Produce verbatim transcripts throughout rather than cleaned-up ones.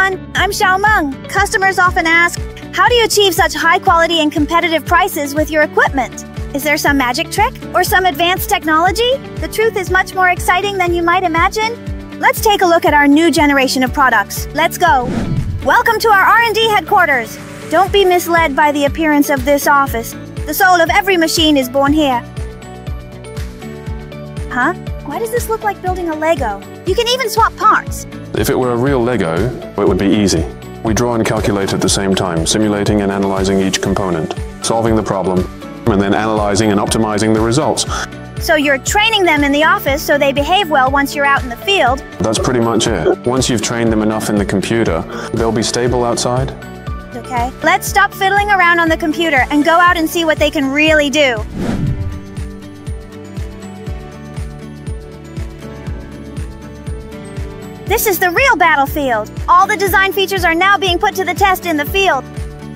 everyone, I'm Xiao Meng. Customers often ask, how do you achieve such high quality and competitive prices with your equipment? Is there some magic trick or some advanced technology? The truth is much more exciting than you might imagine. Let's take a look at our new generation of products. Let's go. Welcome to our R and D headquarters. Don't be misled by the appearance of this office. The soul of every machine is born here. Huh? Why does this look like building a Lego? You can even swap parts. If it were a real Lego, it would be easy. We draw and calculate at the same time, simulating and analyzing each component, solving the problem, and then analyzing and optimizing the results. So you're training them in the office so they behave well once you're out in the field? That's pretty much it. Once you've trained them enough in the computer, they'll be stable outside. Okay. Let's stop fiddling around on the computer and go out and see what they can really do. This is the real battlefield. All the design features are now being put to the test in the field.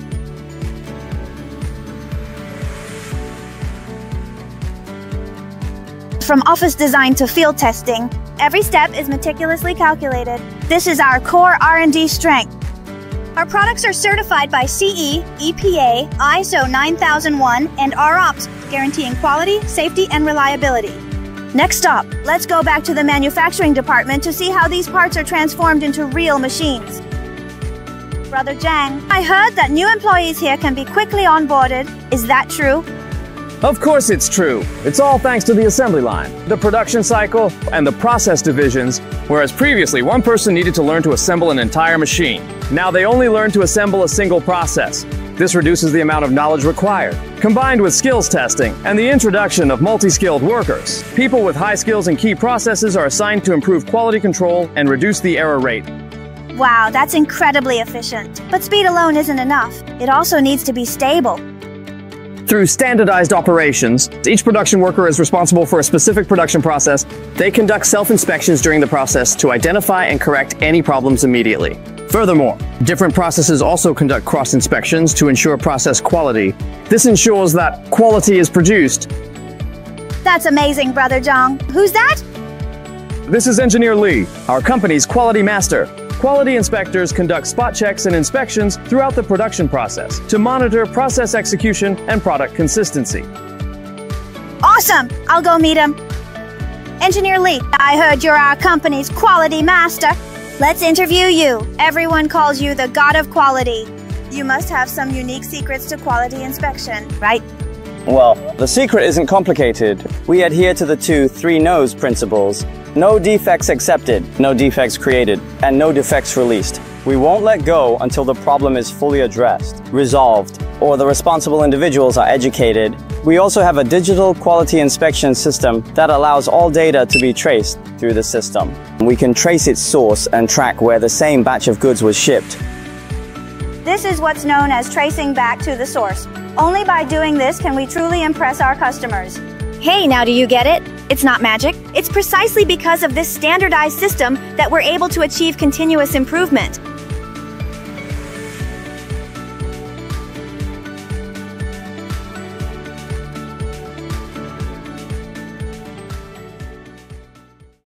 From office design to field testing, every step is meticulously calculated. This is our core R and D strength. Our products are certified by C E, E P A, I S O nine thousand one, and R O P S, guaranteeing quality, safety, and reliability. Next stop, let's go back to the manufacturing department to see how these parts are transformed into real machines. Brother Zhang, I heard that new employees here can be quickly onboarded. Is that true? Of course it's true. It's all thanks to the assembly line, the production cycle, and the process divisions, whereas previously one person needed to learn to assemble an entire machine. Now they only learn to assemble a single process. This reduces the amount of knowledge required. Combined with skills testing and the introduction of multi-skilled workers, people with high skills in key processes are assigned to improve quality control and reduce the error rate. Wow, that's incredibly efficient. But speed alone isn't enough. It also needs to be stable. Through standardized operations, each production worker is responsible for a specific production process. They conduct self-inspections during the process to identify and correct any problems immediately. Furthermore, different processes also conduct cross-inspections to ensure process quality. This ensures that quality is produced. That's amazing, Brother Zhang. Who's that? This is Engineer Li, our company's quality master. Quality inspectors conduct spot checks and inspections throughout the production process to monitor process execution and product consistency. Awesome! I'll go meet him. Engineer Li, I heard you're our company's quality master. Let's interview you. Everyone calls you the god of quality. You must have some unique secrets to quality inspection, right? Well, the secret isn't complicated. We adhere to the two three no's principles. No defects accepted, no defects created, and no defects released. We won't let go until the problem is fully addressed, resolved, or the responsible individuals are educated. We also have a digital quality inspection system that allows all data to be traced through the system. We can trace its source and track where the same batch of goods was shipped. This is what's known as tracing back to the source. Only by doing this can we truly impress our customers. Hey, now do you get it? It's not magic. It's precisely because of this standardized system that we're able to achieve continuous improvement.